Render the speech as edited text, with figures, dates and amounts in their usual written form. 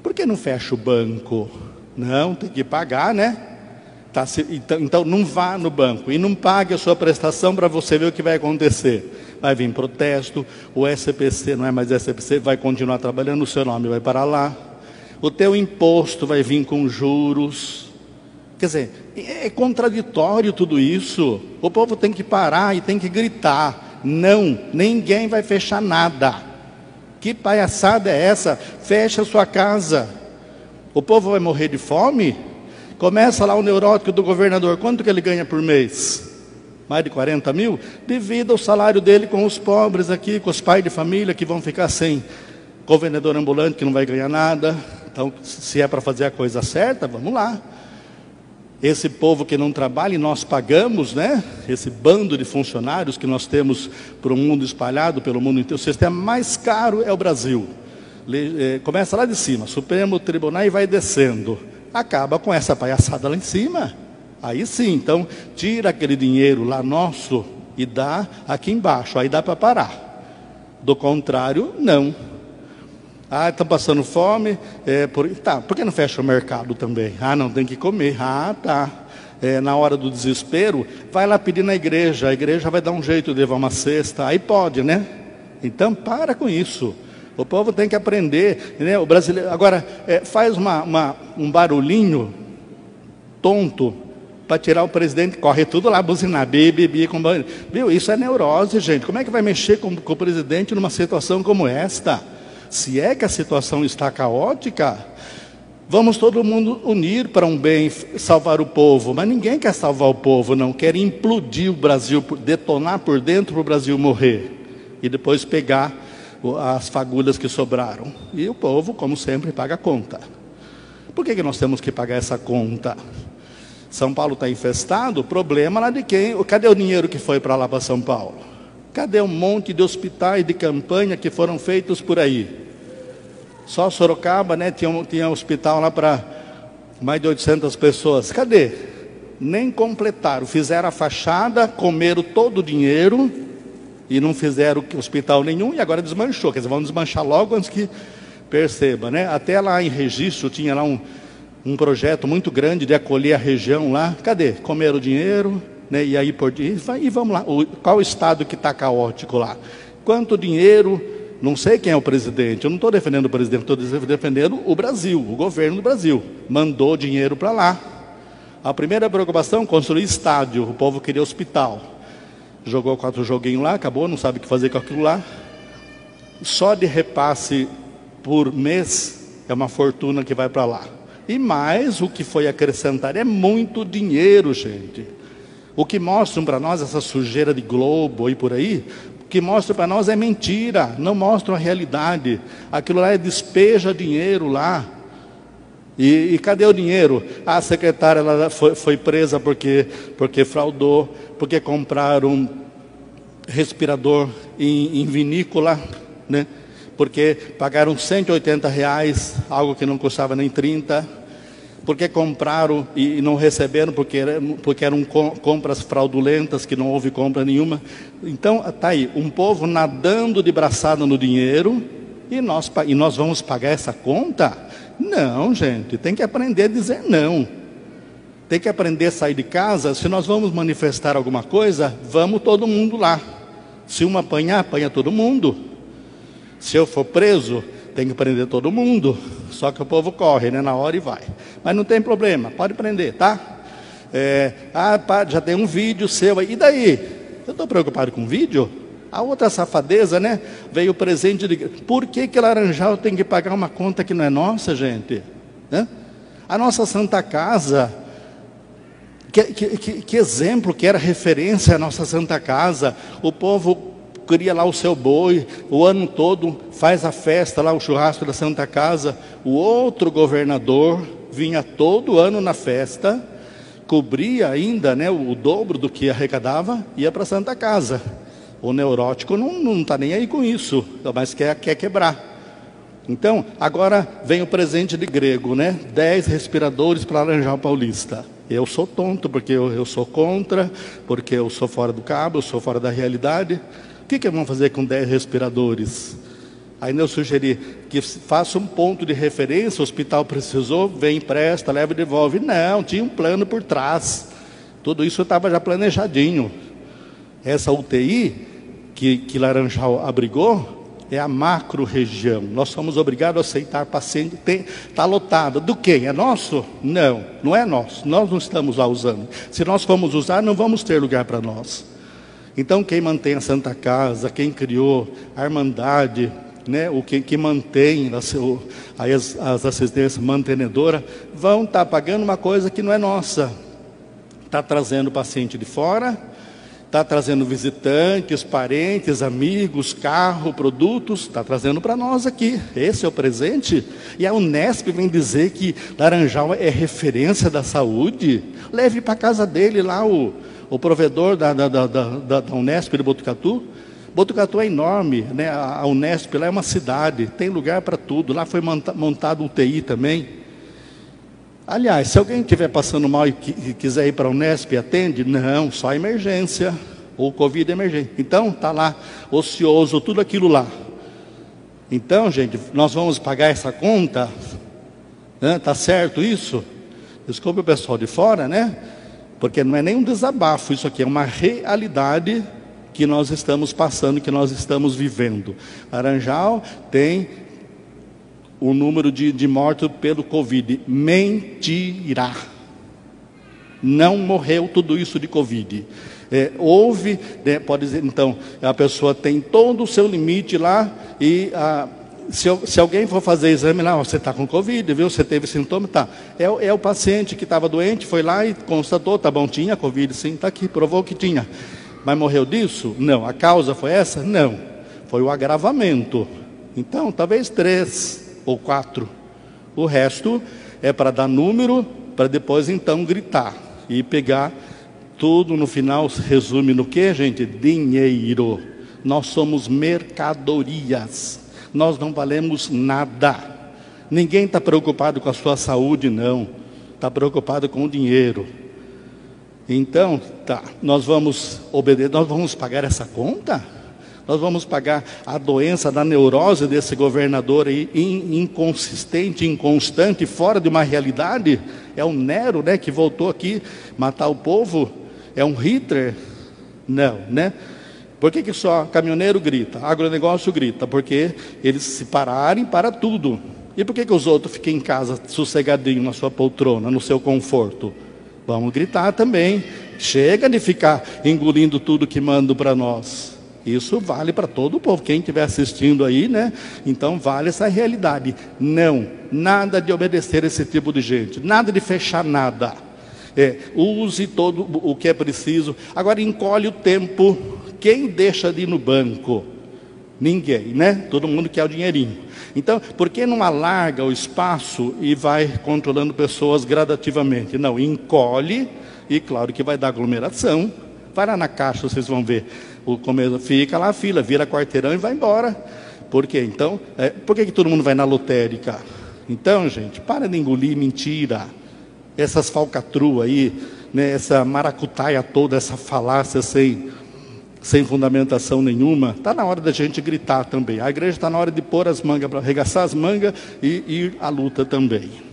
Por que não fecha o banco? Não, tem que pagar, né? Então não vá no banco e não pague a sua prestação para você ver o que vai acontecer. Vai vir protesto, o SPC não é mais SPC, vai continuar trabalhando, o seu nome vai para lá. O teu imposto vai vir com juros. Quer dizer, é contraditório tudo isso. O povo tem que parar e tem que gritar. Não, ninguém vai fechar nada. Que palhaçada é essa? Fecha a sua casa. O povo vai morrer de fome? Começa lá o neurótico do governador. Quanto que ele ganha por mês? Mais de 40 mil? Divida o salário dele com os pobres aqui, com os pais de família que vão ficar sem. Com o vendedor ambulante que não vai ganhar nada. Então, se é para fazer a coisa certa, vamos lá. Esse povo que não trabalha e nós pagamos, né? Esse bando de funcionários que nós temos para o mundo espalhado, pelo mundo inteiro. O sistema mais caro é o Brasil. Começa lá de cima, Supremo Tribunal, e vai descendo. Acaba com essa palhaçada lá em cima. Aí sim, então, tira aquele dinheiro lá nosso e dá aqui embaixo. Aí dá para parar. Do contrário, não. Ah, estão passando fome. Por que não fecha o mercado também? Ah, não, tem que comer. Ah, tá. Na hora do desespero, vai lá pedir na igreja. A igreja vai dar um jeito de levar uma cesta. Aí pode, né? Então, para com isso. O povo tem que aprender, né? O brasileiro agora faz um barulhinho tonto para tirar o presidente, corre tudo lá, buzinar, bibi, viu? Isso é neurose, gente. Como é que vai mexer com o presidente numa situação como esta? Se é que a situação está caótica, vamos todo mundo unir para um bem, salvar o povo. Mas ninguém quer salvar o povo, não. Quer implodir o Brasil, detonar por dentro para o Brasil morrer e depois pegar as fagulhas que sobraram. E o povo, como sempre, paga a conta. Por que nós temos que pagar essa conta? São Paulo está infestado, o problema lá de quem? Cadê o dinheiro que foi para lá para São Paulo? Cadê um monte de hospitais de campanha que foram feitos por aí? Só Sorocaba, né, tinha hospital lá para mais de 800 pessoas. Cadê? Nem completaram, fizeram a fachada, comeram todo o dinheiro e não fizeram hospital nenhum, e agora desmanchou. Quer dizer, vão desmanchar logo antes que perceba, né? Até lá em Registro tinha lá um projeto muito grande de acolher a região lá. Cadê? Comeram o dinheiro, né? E aí e vamos lá. Qual o estado que está caótico lá? Quanto dinheiro? Não sei quem é o presidente. Eu não estou defendendo o presidente, estou defendendo o Brasil, o governo do Brasil. Mandou dinheiro para lá. A primeira preocupação, construir estádio. O povo queria hospital. Jogou 4 joguinhos lá, acabou, não sabe o que fazer com aquilo lá. Só de repasse por mês é uma fortuna que vai para lá. E mais, o que foi acrescentar é muito dinheiro, gente. O que mostram para nós, essa sujeira de Globo e por aí, o que mostram para nós é mentira, não mostram a realidade. Aquilo lá despeja dinheiro lá. E cadê o dinheiro? A secretária ela foi presa porque fraudou, porque compraram respirador em vinícola, né? Porque pagaram R$180, algo que não custava nem 30, porque compraram e não receberam, porque eram compras fraudulentas, que não houve compra nenhuma. Então, está aí, um povo nadando de braçada no dinheiro, e nós vamos pagar essa conta? Não, gente, tem que aprender a dizer não. Tem que aprender a sair de casa. Se nós vamos manifestar alguma coisa, vamos todo mundo lá. Se um apanhar, apanha todo mundo. Se eu for preso, tem que prender todo mundo. Só que o povo corre, né, na hora e vai. Mas não tem problema, pode prender, tá? Já tem um vídeo seu aí. E daí? Eu estou preocupado com vídeo? A outra safadeza, né? Veio o presente de... Por que Laranjal tem que pagar uma conta que não é nossa, gente? A nossa Santa Casa... Que exemplo, que era referência à nossa Santa Casa. O povo cria lá o seu boi, o ano todo faz a festa lá, o churrasco da Santa Casa. O outro governador vinha todo ano na festa, cobria ainda, né, o dobro do que arrecadava, ia para a Santa Casa. O neurótico não está nem aí com isso, mas quer quebrar. Então, agora vem o presente de grego, né? 10 respiradores para Laranjal Paulista. Eu sou tonto, porque eu sou contra, porque eu sou fora do cabo, eu sou fora da realidade. O que vão fazer com 10 respiradores? Ainda eu sugeri que faça um ponto de referência, o hospital precisou, vem, empresta, leva e devolve. Não, tinha um plano por trás. Tudo isso estava já planejadinho. Essa UTI que Laranjal abrigou é a macro região. Nós somos obrigados a aceitar paciente. Está lotado. Do quê? É nosso? Não, não é nosso. Nós não estamos lá usando. Se nós formos usar, não vamos ter lugar para nós. Então, quem mantém a Santa Casa, quem criou a Irmandade, né, o que mantém as assistências mantenedoras, vão estar pagando uma coisa que não é nossa. Está trazendo paciente de fora, está trazendo visitantes, parentes, amigos, carro, produtos, está trazendo para nós aqui. Esse é o presente. E a Unesp vem dizer que Laranjal é referência da saúde. Leve para a casa dele lá o provedor da Unesp de Botucatu. Botucatu é enorme, né? A Unesp lá é uma cidade, tem lugar para tudo. Lá foi montado UTI também. Aliás, se alguém estiver passando mal e quiser ir para a Unesp, atende? Não, só emergência, ou Covid emergência. Então, está lá, ocioso, tudo aquilo lá. Então, gente, nós vamos pagar essa conta? Está certo isso? Desculpe o pessoal de fora, né? Porque não é nem um desabafo, isso aqui é uma realidade que nós estamos passando, que nós estamos vivendo. Laranjal tem o número de mortos pelo Covid. Mentira! Não morreu tudo isso de Covid. Houve, né, pode dizer, então, a pessoa tem todo o seu limite lá e se alguém for fazer exame lá, você está com Covid, viu? Você teve sintoma, tá. É o paciente que estava doente, foi lá e constatou, tá bom, tinha Covid, sim, está aqui, provou que tinha. Mas morreu disso? Não. A causa foi essa? Não. Foi o agravamento. Então, talvez 3 ou 4. O resto é para dar número, para depois então gritar e pegar tudo no final. Resume no que, gente? Dinheiro. Nós somos mercadorias. Nós não valemos nada. Ninguém está preocupado com a sua saúde, não. Está preocupado com o dinheiro. Então, tá, nós vamos obedecer, nós vamos pagar essa conta? Nós vamos pagar a doença da neurose desse governador aí, inconsistente, inconstante, fora de uma realidade? É um Nero, né, que voltou aqui matar o povo? É um Hitler? Não, né? Por que só caminhoneiro grita, agronegócio grita? Porque eles se pararem para tudo. E por que os outros ficam em casa sossegadinho na sua poltrona, no seu conforto? Vamos gritar também. Chega de ficar engolindo tudo que mandam para nós. Isso vale para todo o povo. Quem estiver assistindo aí, né? Então vale essa realidade. Não, nada de obedecer esse tipo de gente. Nada de fechar nada. Use todo o que é preciso. Agora encolhe o tempo. Quem deixa de ir no banco? Ninguém, né? Todo mundo quer o dinheirinho. Então, por que não alarga o espaço e vai controlando pessoas gradativamente? Não, encolhe, e claro que vai dar aglomeração. Vai lá na caixa, vocês vão ver. Fica lá a fila, vira quarteirão e vai embora. Por quê? Então, por que todo mundo vai na lotérica? Então, gente, para de engolir mentira. Essas falcatruas aí, né, essa maracutaia toda, essa falácia sem fundamentação nenhuma. Está na hora da gente gritar também. A igreja está na hora de pôr as mangas, para arregaçar as mangas e ir à luta também.